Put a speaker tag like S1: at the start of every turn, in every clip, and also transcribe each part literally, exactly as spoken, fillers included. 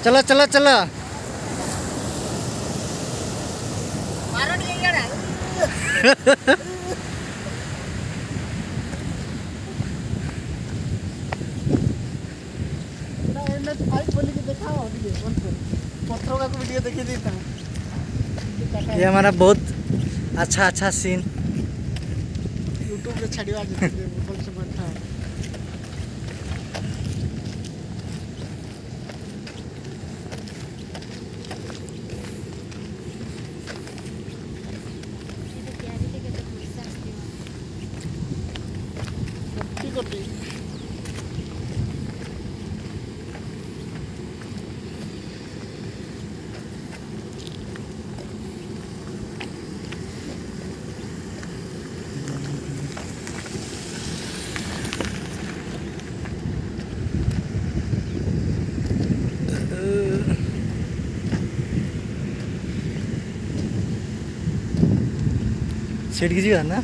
S1: चलो चलो चलो ये हमारा बहुत अच्छा अच्छा सीन
S2: यूट्यूब पे छड़िया बोल से बैठा है। ठीक है
S1: सीट की ना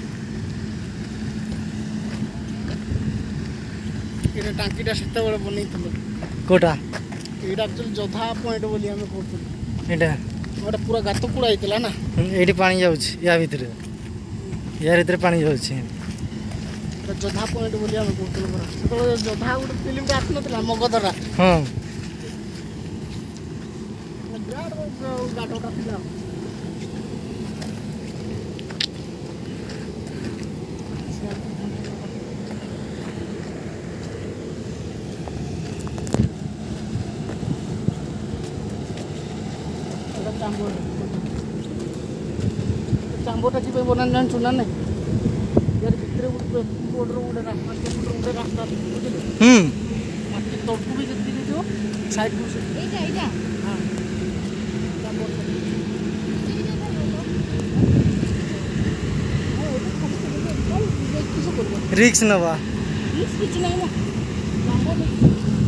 S2: ये टांकीटा सेते बेले बनैथिलु
S1: कोटा
S2: एटा एक्चुअली जोधा पॉइंट बोली हमें कहतु
S1: एटा
S2: ओटा पूरा गात कुड़ा आइतला ना
S1: एठी पानी जाउछ या भीतर या भीतर पानी जाउछ
S2: एटा जोधा पॉइंट बोली हमें कहतु पूरा तो जोधा उड फिल्म का आसनतला मगधरा
S1: हां
S2: विराट गाटोटा थिला चांबोटा जी पे बना जान चुना नहीं यार कितने बॉर्डर उड़े रास्ता के बॉर्डर उड़े रास्ता
S1: हम्म
S2: माटी तोड़ू भी जल्दी नहीं जो साइड में से ए जा ए जा हां चांबोटा
S1: रिक्स नवा
S2: रिक्स कुछ नहीं ना चांबोटा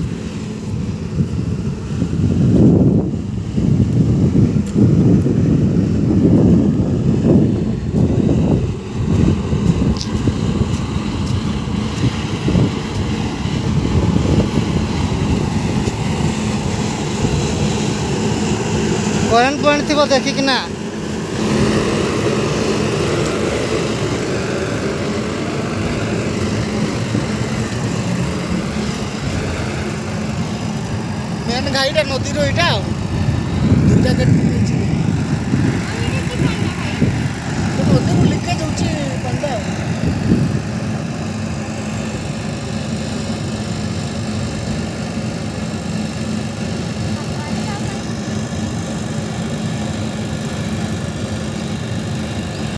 S1: करेंट पॉइंट थी देखिक ना
S2: मेन घाईटा नदी रो इटा दुटा गेट